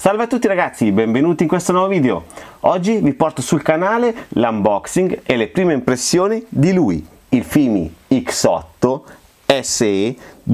Salve a tutti ragazzi, benvenuti in questo nuovo video. Oggi vi porto sul canale l'unboxing e le prime impressioni di lui, il Fimi X8 SE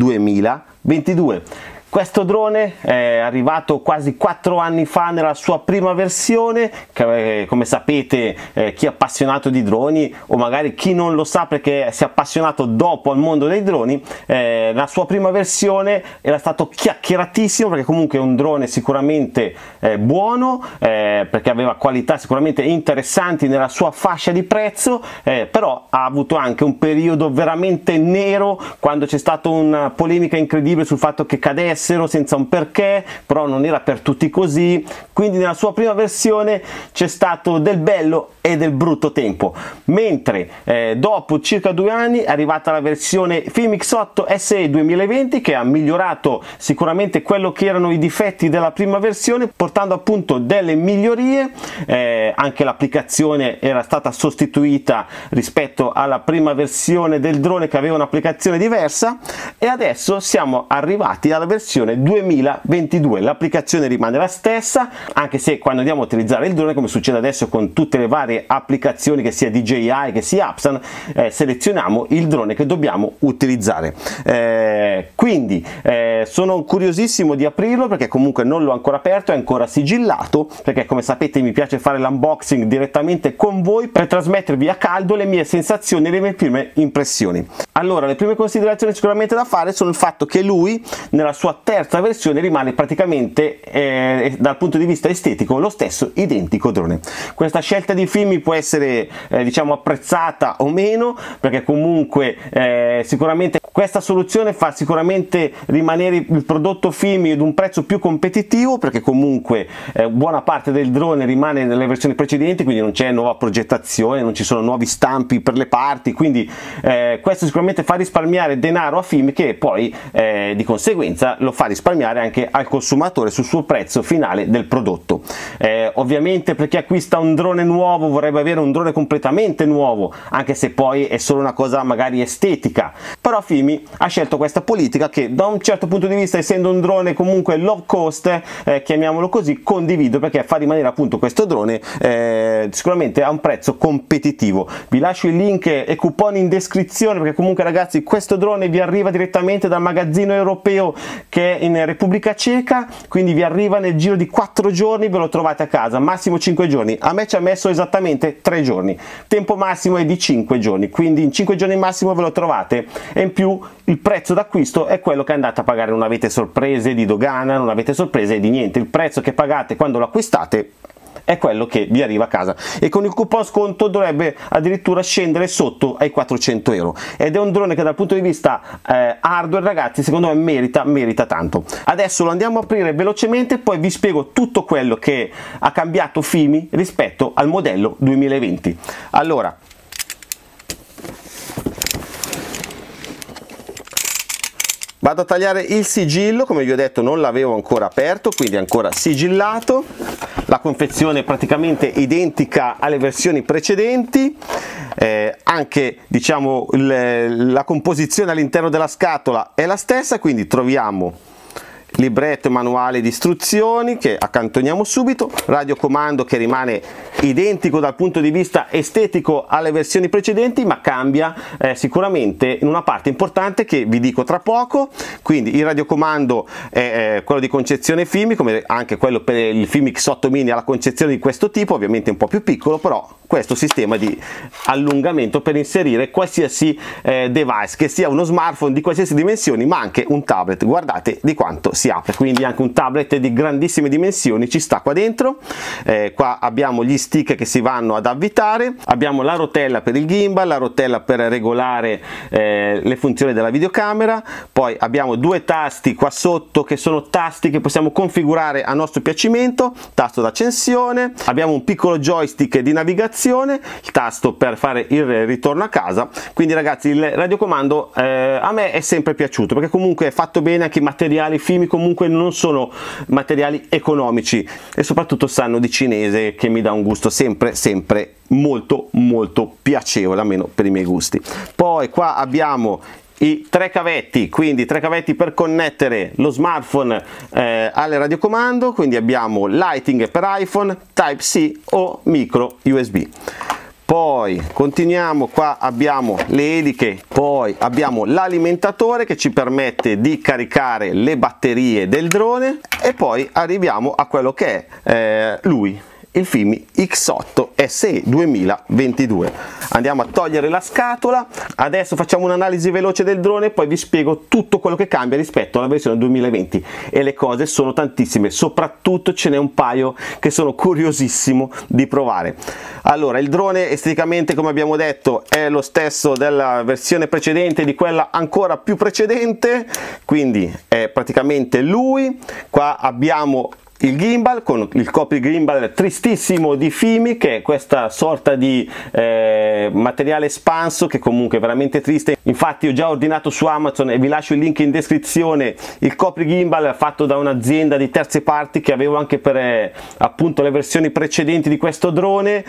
2022. Questo drone è arrivato quasi 4 anni fa nella sua prima versione, che, come sapete chi è appassionato di droni o magari chi non lo sa perché si è appassionato dopo al mondo dei droni, la sua prima versione era stato chiacchieratissimo perché comunque è un drone sicuramente buono, perché aveva qualità sicuramente interessanti nella sua fascia di prezzo, però ha avuto anche un periodo veramente nero quando c'è stata una polemica incredibile sul fatto che cadesse senza un perché, però non era per tutti così, quindi nella sua prima versione c'è stato del bello e del brutto tempo, mentre dopo circa 2 anni è arrivata la versione Fimi X8 SE 2020 che ha migliorato sicuramente quello che erano i difetti della prima versione, portando appunto delle migliorie, anche l'applicazione era stata sostituita rispetto alla prima versione del drone che aveva un'applicazione diversa, e adesso siamo arrivati alla versione 2022. L'applicazione rimane la stessa, anche se quando andiamo a utilizzare il drone, come succede adesso con tutte le varie applicazioni, che sia DJI che sia Apsan, selezioniamo il drone che dobbiamo utilizzare. Quindi sono curiosissimo di aprirlo perché comunque non l'ho ancora aperto, è ancora sigillato, perché come sapete mi piace fare l'unboxing direttamente con voi per trasmettervi a caldo le mie sensazioni e le mie prime impressioni. Allora, le prime considerazioni sicuramente da fare sono il fatto che lui nella sua terza versione rimane praticamente dal punto di vista estetico lo stesso identico drone. Questa scelta di Fimi può essere diciamo apprezzata o meno, perché comunque sicuramente questa soluzione fa sicuramente rimanere il prodotto Fimi ad un prezzo più competitivo, perché comunque buona parte del drone rimane nelle versioni precedenti, quindi non c'è nuova progettazione, non ci sono nuovi stampi per le parti, quindi questo sicuramente fa risparmiare denaro a Fimi, che poi di conseguenza lo fa risparmiare anche al consumatore sul suo prezzo finale del prodotto. Ovviamente per chi acquista un drone nuovo vorrebbe avere un drone completamente nuovo, anche se poi è solo una cosa magari estetica, però Fimi ha scelto questa politica che da un certo punto di vista, essendo un drone comunque low cost, chiamiamolo così, condivido, perché fa rimanere appunto questo drone sicuramente a un prezzo competitivo. Vi lascio il link e coupon in descrizione, perché comunque ragazzi questo drone vi arriva direttamente dal magazzino europeo che è in Repubblica Ceca, quindi vi arriva nel giro di 4 giorni, ve lo trovate a casa, massimo 5 giorni. A me ci ha messo esattamente 3 giorni, tempo massimo è di 5 giorni, quindi in 5 giorni massimo ve lo trovate, e in più il prezzo d'acquisto è quello che andate a pagare, non avete sorprese di dogana, non avete sorprese di niente, il prezzo che pagate quando lo acquistate è quello che vi arriva a casa, e con il coupon sconto dovrebbe addirittura scendere sotto ai 400 euro, ed è un drone che dal punto di vista hardware ragazzi secondo me merita tanto. Adesso lo andiamo a aprire velocemente, poi vi spiego tutto quello che ha cambiato Fimi rispetto al modello 2020. Allora, vado a tagliare il sigillo, come vi ho detto non l'avevo ancora aperto, quindi è ancora sigillato. La confezione è praticamente identica alle versioni precedenti, anche diciamo la composizione all'interno della scatola è la stessa, quindi troviamo libretto e manuale di istruzioni che accantoniamo subito, radiocomando che rimane identico dal punto di vista estetico alle versioni precedenti, ma cambia sicuramente in una parte importante che vi dico tra poco. Quindi il radiocomando è quello di concezione Fimi, come anche quello per il Fimi X8 Mini ha la concezione di questo tipo, ovviamente un po' più piccolo, però questo sistema di allungamento per inserire qualsiasi device, che sia uno smartphone di qualsiasi dimensioni ma anche un tablet. Guardate di quanto si apre, quindi anche un tablet di grandissime dimensioni ci sta qua dentro. Qua abbiamo gli stick che si vanno ad avvitare, abbiamo la rotella per il gimbal, la rotella per regolare le funzioni della videocamera, poi abbiamo 2 tasti qua sotto che sono tasti che possiamo configurare a nostro piacimento, tasto d'accensione, abbiamo un piccolo joystick di navigazione, il tasto per fare il ritorno a casa. Quindi ragazzi il radiocomando a me è sempre piaciuto, perché comunque è fatto bene, anche i materiali Fimi comunque non sono materiali economici e soprattutto sanno di cinese, che mi dà un gusto sempre molto piacevole, almeno per i miei gusti. Poi qua abbiamo i 3 cavetti, quindi 3 cavetti per connettere lo smartphone alle radiocomando, quindi abbiamo Lightning per iPhone, Type-C o micro USB. Poi continuiamo, qua abbiamo le eliche, poi abbiamo l'alimentatore che ci permette di caricare le batterie del drone e poi arriviamo a quello che è lui, il Fimi X8 SE 2022. Andiamo a togliere la scatola, adesso facciamo un'analisi veloce del drone e poi vi spiego tutto quello che cambia rispetto alla versione 2020 e le cose sono tantissime, soprattutto ce n'è un paio che sono curiosissimo di provare. Allora, il drone esteticamente, come abbiamo detto, è lo stesso della versione precedente, di quella ancora più precedente, quindi è praticamente lui. Qua abbiamo il gimbal con il copri gimbal tristissimo di Fimi, che è questa sorta di materiale espanso che comunque è veramente triste. Infatti ho già ordinato su Amazon e vi lascio il link in descrizione il copri gimbal fatto da un'azienda di terze parti che avevo anche per appunto le versioni precedenti di questo drone,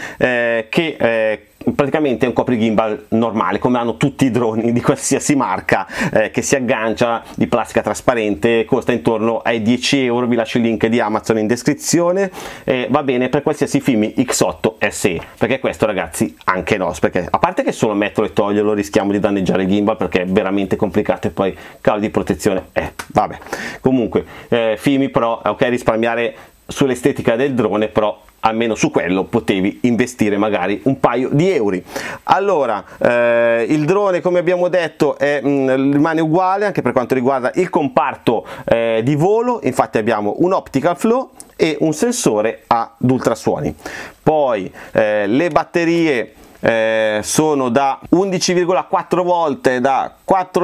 che praticamente è un copri gimbal normale come hanno tutti i droni di qualsiasi marca, che si aggancia, di plastica trasparente, costa intorno ai 10 euro. Vi lascio il link di Amazon in descrizione, va bene per qualsiasi Fimi X8 SE, perché questo ragazzi anche no, perché a parte che solo metterlo e toglierlo rischiamo di danneggiare il gimbal perché è veramente complicato, e poi cavo di protezione vabbè. Comunque Fimi però, ok, risparmiare sull'estetica del drone, però almeno su quello potevi investire magari un paio di euro. Allora, il drone, come abbiamo detto, rimane uguale anche per quanto riguarda il comparto di volo. Infatti abbiamo un optical flow e un sensore ad ultrasuoni. Poi le batterie sono da 11,4 volt da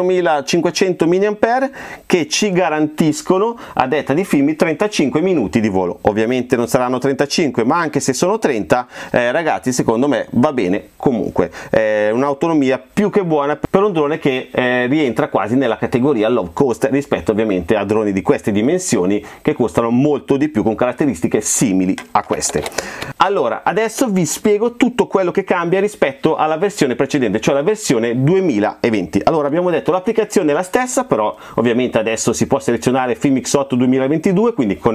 4500 mAh che ci garantiscono, a detta di Fimi, 35 minuti di volo. Ovviamente non saranno 35, ma anche se sono 30, ragazzi, secondo me va bene comunque. Un'autonomia più che buona per un drone che rientra quasi nella categoria low cost rispetto ovviamente a droni di queste dimensioni che costano molto di più con caratteristiche simili a queste. Allora, adesso vi spiego tutto quello che cambia rispetto alla versione precedente, cioè la versione 2020. Allora, abbiamo detto l'applicazione è la stessa, però ovviamente adesso si può selezionare Fimi X8 2022, quindi con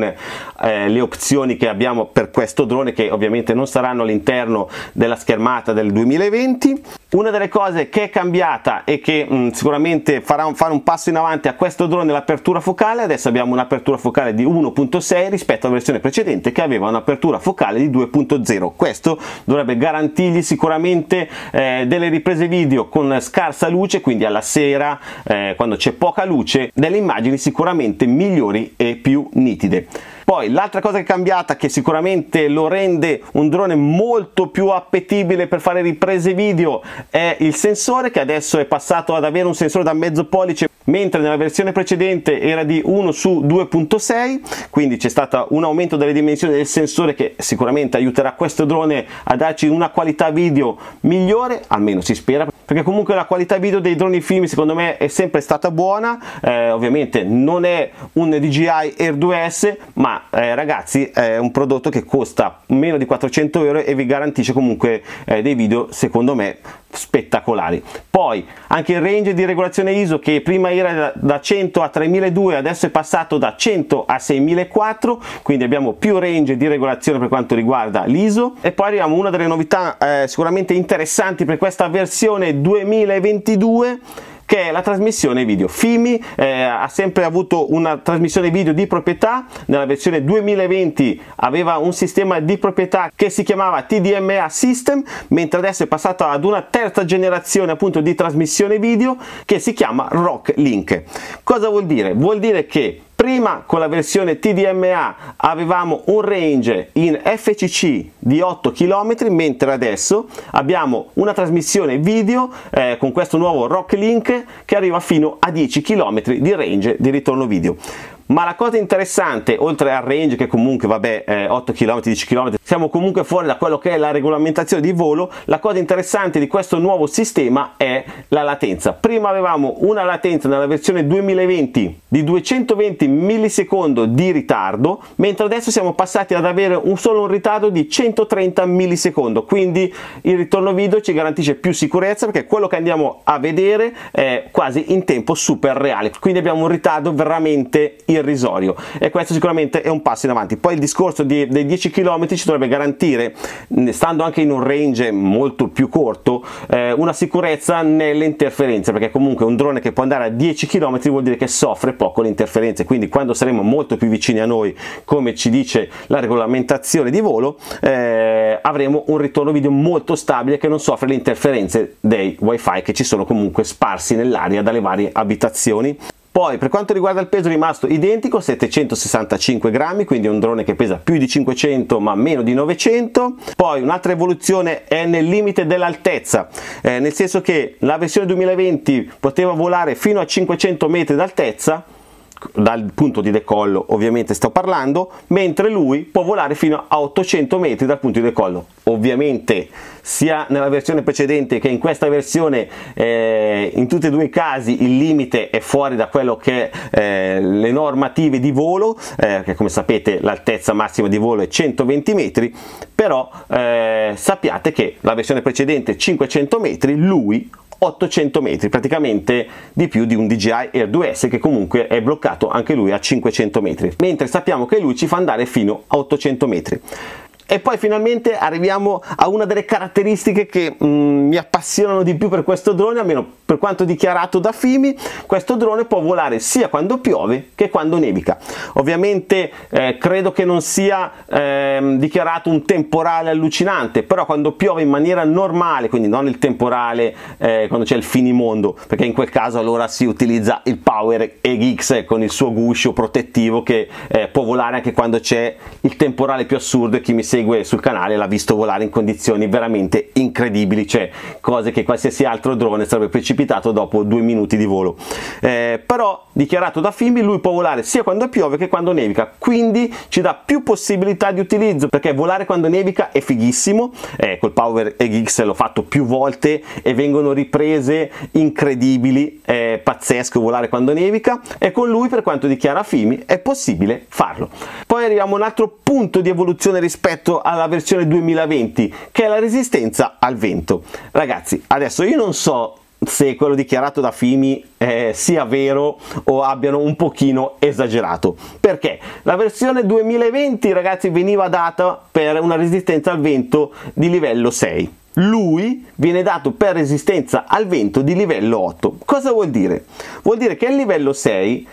le opzioni che abbiamo per questo drone, che ovviamente non saranno all'interno della schermata del 2020. Una delle cose che è cambiata e che sicuramente farà fare un passo in avanti a questo drone è l'apertura focale. Adesso abbiamo un'apertura focale di 1.6 rispetto alla versione precedente che aveva un'apertura focale di 2.0. Questo dovrebbe garantirgli sicuramente delle riprese video con scarsa luce, quindi alla sera, quando c'è poca luce, delle immagini sicuramente migliori e più nitide. Poi l'altra cosa che è cambiata, che sicuramente lo rende un drone molto più appetibile per fare riprese video, è il sensore, che adesso è passato ad avere un sensore da mezzo pollice, mentre nella versione precedente era di 1 su 2.6, quindi c'è stato un aumento delle dimensioni del sensore che sicuramente aiuterà questo drone a darci una qualità video migliore, almeno si spera, perché comunque la qualità video dei droni Fimi secondo me è sempre stata buona. Ovviamente non è un DJI Air 2S, ma ragazzi è un prodotto che costa meno di 400 euro e vi garantisce comunque dei video secondo me spettacolari. Poi anche il range di regolazione ISO, che prima era da 100 a 3200, adesso è passato da 100 a 6400, quindi abbiamo più range di regolazione per quanto riguarda l'ISO. E poi arriviamo a una delle novità sicuramente interessanti per questa versione 2022, che è la trasmissione video. Fimi ha sempre avuto una trasmissione video di proprietà. Nella versione 2020 aveva un sistema di proprietà che si chiamava TDMA System, mentre adesso è passata ad una terza generazione appunto di trasmissione video che si chiama Rock Link. Cosa vuol dire? Vuol dire che prima con la versione TDMA avevamo un range in FCC di 8 km, mentre adesso abbiamo una trasmissione video con questo nuovo Rock Link che arriva fino a 10 km di range di ritorno video. Ma la cosa interessante, oltre al range che comunque vabbè 8 km, 10 km, siamo comunque fuori da quello che è la regolamentazione di volo, la cosa interessante di questo nuovo sistema è la latenza. Prima avevamo una latenza nella versione 2020 di 220 millisecondi di ritardo, mentre adesso siamo passati ad avere solo un ritardo di 130 millisecondi, quindi il ritorno video ci garantisce più sicurezza perché quello che andiamo a vedere è quasi in tempo super reale, quindi abbiamo un ritardo veramente irrisorio e questo sicuramente è un passo in avanti. Poi il discorso dei 10 km ci dovrebbe garantire, stando anche in un range molto più corto, una sicurezza nelle interferenze, perché comunque un drone che può andare a 10 km vuol dire che soffre poco le interferenze, quindi quando saremo molto più vicini a noi, come ci dice la regolamentazione di volo, avremo un ritorno video molto stabile che non soffre le interferenze dei wifi che ci sono comunque sparsi nell'aria dalle varie abitazioni. Poi per quanto riguarda il peso è rimasto identico, 765 grammi, quindi è un drone che pesa più di 500 ma meno di 900. Poi un'altra evoluzione è nel limite dell'altezza, nel senso che la versione 2020 poteva volare fino a 500 metri d'altezza, dal punto di decollo ovviamente sto parlando, mentre lui può volare fino a 800 metri dal punto di decollo. Ovviamente sia nella versione precedente che in questa versione, in tutti e due i casi il limite è fuori da quello che le normative di volo, che come sapete l'altezza massima di volo è 120 metri, però sappiate che la versione precedente 500 metri, lui 800 metri, praticamente di più di un DJI Air 2S che comunque è bloccato anche lui a 500 metri, mentre sappiamo che lui ci fa andare fino a 800 metri. E poi finalmente arriviamo a una delle caratteristiche che mi appassionano di più per questo drone, almeno per quanto dichiarato da Fimi. Questo drone può volare sia quando piove che quando nevica. Ovviamente credo che non sia dichiarato un temporale allucinante, però quando piove in maniera normale, quindi non il temporale quando c'è il finimondo, perché in quel caso allora si utilizza il Power EGX con il suo guscio protettivo che può volare anche quando c'è il temporale più assurdo, e chi mi segue sul canale l'ha visto volare in condizioni veramente incredibili, cioè cose che qualsiasi altro drone sarebbe precipitato dopo 2 minuti di volo. Però dichiarato da Fimi lui può volare sia quando piove che quando nevica, quindi ci dà più possibilità di utilizzo, perché volare quando nevica è fighissimo, col Power EGX l'ho fatto più volte e vengono riprese incredibili, è pazzesco volare quando nevica, e con lui, per quanto dichiara Fimi, è possibile farlo. Poi arriviamo a un altro punto di evoluzione rispetto alla versione 2020, che è la resistenza al vento. Ragazzi, adesso io non so se quello dichiarato da Fimi sia vero o abbiano un pochino esagerato, perché la versione 2020, ragazzi, veniva data per una resistenza al vento di livello 6. Lui viene dato per resistenza al vento di livello 8. Cosa vuol dire? Vuol dire che il livello 6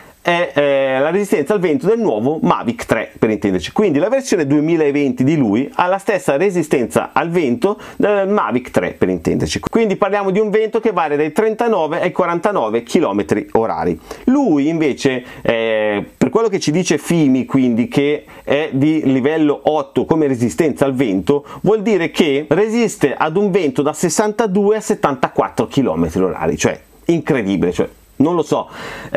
è la resistenza al vento del nuovo Mavic 3, per intenderci. Quindi la versione 2020 di lui ha la stessa resistenza al vento del Mavic 3, per intenderci. Quindi parliamo di un vento che varia dai 39 ai 49 km orari. Lui invece, per quello che ci dice Fimi, quindi che è di livello 8 come resistenza al vento, vuol dire che resiste ad un vento da 62 a 74 km orari, cioè incredibile, cioè non lo so,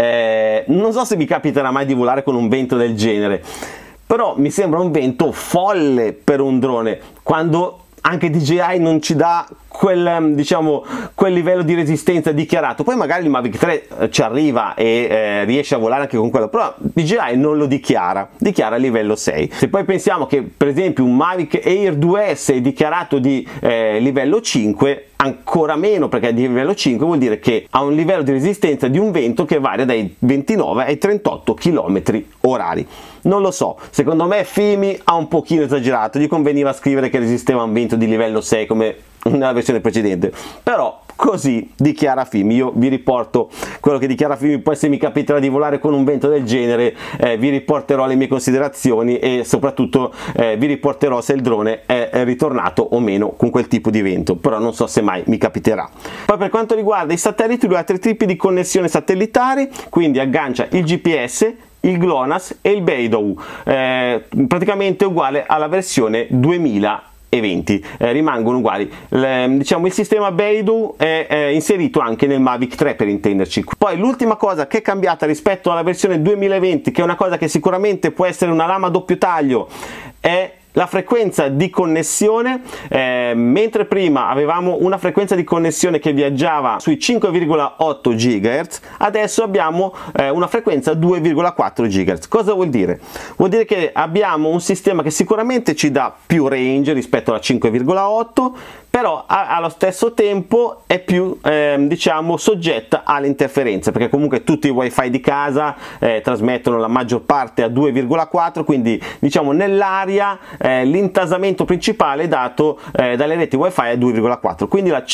non so se mi capiterà mai di volare con un vento del genere, però mi sembra un vento folle per un drone, quando anche DJI non ci dà quel, diciamo, quel livello di resistenza dichiarato. Poi magari il Mavic 3 ci arriva e riesce a volare anche con quello, però DJI non lo dichiara livello 6. Se poi pensiamo che per esempio un Mavic Air 2S è dichiarato di livello 5, ancora meno, perché è di livello 5 vuol dire che ha un livello di resistenza di un vento che varia dai 29 ai 38 km orari. Non lo so, secondo me Fimi ha un pochino esagerato, gli conveniva scrivere che resisteva a un vento di livello 6 come nella versione precedente, però così dichiara Fimi. Io vi riporto quello che dichiara Fimi, poi se mi capiterà di volare con un vento del genere vi riporterò le mie considerazioni e soprattutto vi riporterò se il drone è ritornato o meno con quel tipo di vento, però non so se mai mi capiterà. Poi per quanto riguarda i satelliti, lui ha 3 tipi di connessione satellitari, quindi aggancia il GPS, il GLONASS e il BeiDou, praticamente uguale alla versione 2020. 2020 rimangono uguali. Diciamo il sistema Beidou è inserito anche nel Mavic 3, per intenderci. Poi l'ultima cosa che è cambiata rispetto alla versione 2020, che è una cosa che sicuramente può essere una lama a doppio taglio, è la frequenza di connessione. Mentre prima avevamo una frequenza di connessione che viaggiava sui 5,8 GHz, adesso abbiamo una frequenza 2,4 GHz. Cosa vuol dire? Vuol dire che abbiamo un sistema che sicuramente ci dà più range rispetto alla 5,8, però allo stesso tempo è più diciamo soggetta alle interferenze, perché comunque tutti i wifi di casa trasmettono la maggior parte a 2,4, quindi diciamo nell'aria l'intasamento principale è dato dalle reti wifi a 2,4, quindi la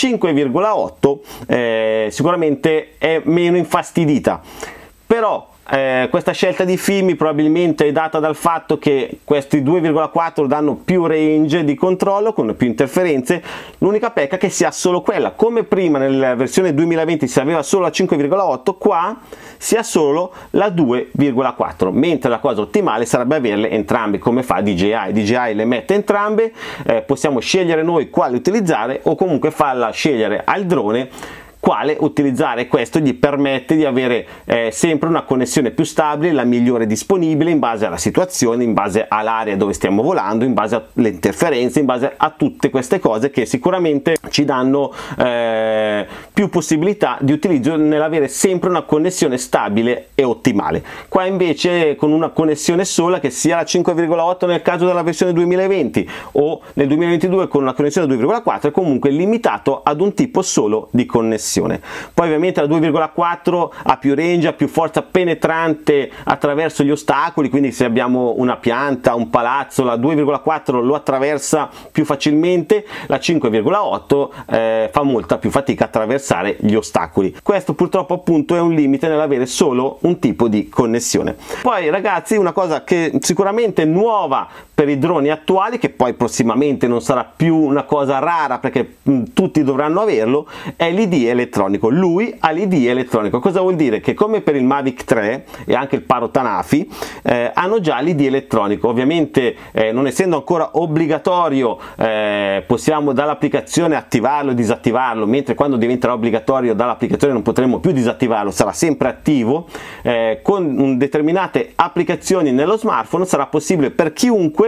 5,8 sicuramente è meno infastidita. Però questa scelta di Fimi probabilmente è data dal fatto che questi 2,4 danno più range di controllo con più interferenze. L'unica pecca è che si ha solo quella, come prima nella versione 2020 si aveva solo la 5,8, qua si ha solo la 2,4, mentre la cosa ottimale sarebbe averle entrambe, come fa DJI. DJI le mette entrambe, possiamo scegliere noi quale utilizzare o comunque farla scegliere al drone quale utilizzare. Questo gli permette di avere sempre una connessione più stabile, la migliore disponibile in base alla situazione, in base all'area dove stiamo volando, in base alle interferenze, in base a tutte queste cose che sicuramente ci danno più possibilità di utilizzo nell'avere sempre una connessione stabile e ottimale. Qua invece con una connessione sola, che sia la 5,8 nel caso della versione 2020 o nel 2022 con una connessione 2,4, è comunque limitato ad un tipo solo di connessione. Poi ovviamente la 2,4 ha più range, ha più forza penetrante attraverso gli ostacoli, quindi se abbiamo una pianta, un palazzo, la 2,4 lo attraversa più facilmente, la 5,8 fa molta più fatica a attraversare gli ostacoli. Questo purtroppo appunto è un limite nell'avere solo un tipo di connessione. Poi ragazzi, una cosa che sicuramente è nuova per i droni attuali, che poi prossimamente non sarà più una cosa rara perché tutti dovranno averlo, è l'ID elettronico. Lui ha l'ID elettronico. Cosa vuol dire? Che come per il Mavic 3 e anche il Paro Tanafi hanno già l'ID elettronico. Ovviamente non essendo ancora obbligatorio possiamo dall'applicazione attivarlo e disattivarlo, mentre quando diventerà obbligatorio dall'applicazione non potremo più disattivarlo, sarà sempre attivo. Con determinate applicazioni nello smartphone sarà possibile per chiunque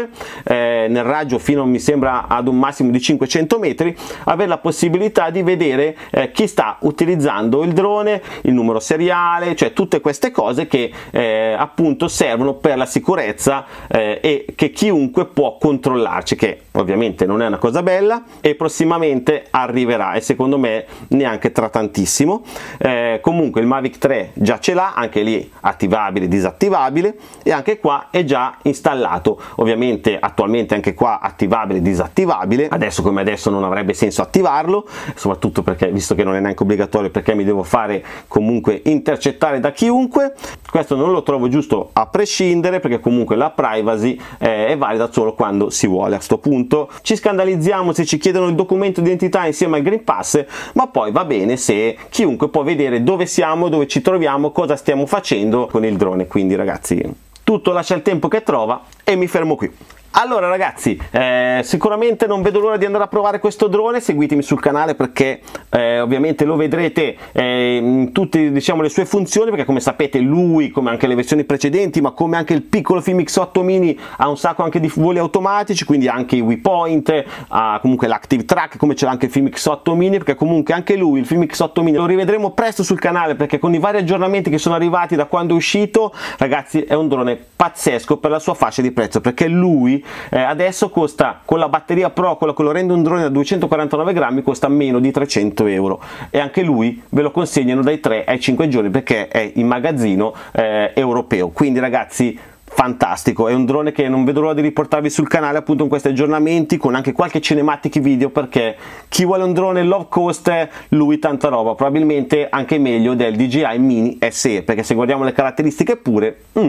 nel raggio fino, mi sembra, ad un massimo di 500 metri avere la possibilità di vedere chi sta utilizzando il drone, il numero seriale, cioè tutte queste cose che appunto servono per la sicurezza e che chiunque può controllarci, che ovviamente non è una cosa bella e prossimamente arriverà, e secondo me neanche tra tantissimo. Comunque il Mavic 3 già ce l'ha, anche lì attivabile, disattivabile, e anche qua è già installato. Ovviamente attualmente anche qua attivabile, disattivabile. Adesso come adesso non avrebbe senso attivarlo, soprattutto perché, visto che non è neanche obbligatorio, perché mi devo fare comunque intercettare da chiunque. Questo non lo trovo giusto a prescindere, perché comunque la privacy è valida solo quando si vuole. A sto punto ci scandalizziamo se ci chiedono il documento di identità insieme al Green Pass, ma poi va bene se chiunque può vedere dove siamo, dove ci troviamo, cosa stiamo facendo con il drone. Quindi ragazzi, tutto lascia il tempo che trova e mi fermo qui. Allora ragazzi, sicuramente non vedo l'ora di andare a provare questo drone. Seguitemi sul canale perché ovviamente lo vedrete in tutte, diciamo, le sue funzioni, perché come sapete lui, come anche le versioni precedenti, ma come anche il piccolo Fimi X8 Mini, ha un sacco anche di voli automatici, quindi anche i waypoint, ha comunque l'Active Track, come ce l'ha anche il Fimi X8 Mini, perché comunque anche lui, il Fimi X8 Mini, lo rivedremo presto sul canale, perché con i vari aggiornamenti che sono arrivati da quando è uscito, ragazzi, è un drone pazzesco per la sua fascia di prezzo, perché lui adesso costa, con la batteria Pro, quello che lo rende un drone da 249 grammi, costa meno di 300 euro, e anche lui ve lo consegnano dai 3 ai 5 giorni perché è in magazzino europeo. Quindi ragazzi, fantastico, è un drone che non vedo l'ora di riportarvi sul canale appunto con questi aggiornamenti, con anche qualche cinematic video, perché chi vuole un drone low cost, lui tanta roba, probabilmente anche meglio del DJI Mini SE, perché se guardiamo le caratteristiche pure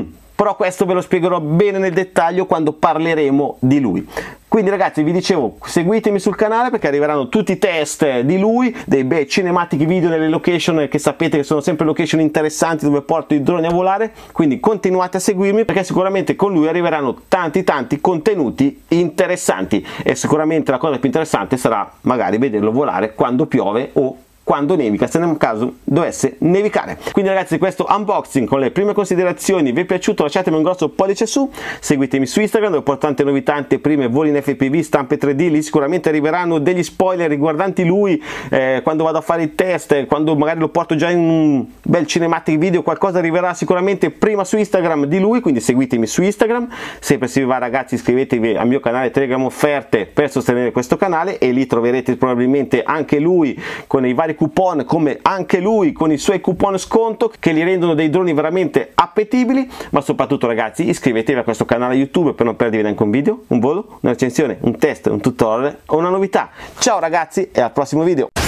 però questo ve lo spiegherò bene nel dettaglio quando parleremo di lui. Quindi ragazzi, vi dicevo, seguitemi sul canale perché arriveranno tutti i test di lui, dei bei cinematic video nelle location che sapete che sono sempre location interessanti dove porto i droni a volare, quindi continuate a seguirmi perché sicuramente con lui arriveranno tanti contenuti interessanti e sicuramente la cosa più interessante sarà magari vederlo volare quando piove o quando nevica, se nel caso dovesse nevicare. Quindi ragazzi, questo unboxing con le prime considerazioni vi è piaciuto, lasciatemi un grosso pollice su, seguitemi su Instagram dove porto tante novità, anteprime, voli in FPV, stampe 3D, lì sicuramente arriveranno degli spoiler riguardanti lui, quando vado a fare i test, quando magari lo porto già in un bel cinematic video, qualcosa arriverà sicuramente prima su Instagram di lui, quindi seguitemi su Instagram. Sempre se vi va ragazzi, iscrivetevi al mio canale Telegram Offerte per sostenere questo canale e lì troverete probabilmente anche lui con i vari coupon, come anche lui con i suoi coupon sconto che li rendono dei droni veramente appetibili. Ma soprattutto ragazzi, iscrivetevi a questo canale YouTube per non perdervi neanche un video, un volo, una recensione, un test, un tutorial o una novità. Ciao ragazzi e al prossimo video.